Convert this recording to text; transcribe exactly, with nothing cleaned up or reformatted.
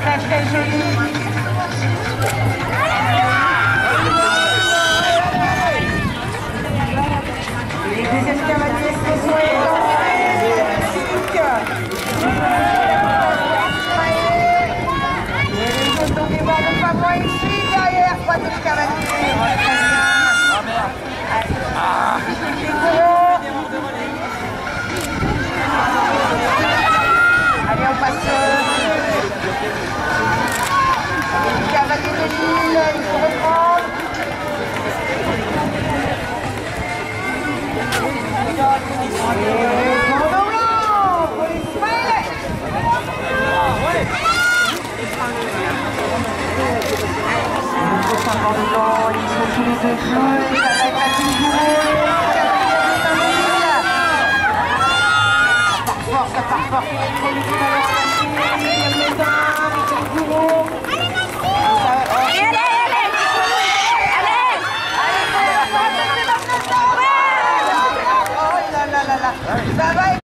très très joli. Les deuxièmes cavaliers se sont élancés. Et les autres ont des bords de pas moins ici derrière. Troisième cavalier. Très bien. Les courants. Allez, on passe. Les cavaliers de l'île, il faut reprendre. Et Cordon Blanc, qualif un. Les prochains Cordon Blanc, ils sont tous les deux jeux, ça va être à tout jouer. Ça part fort, ça part fort. Il y a le temps, il y a le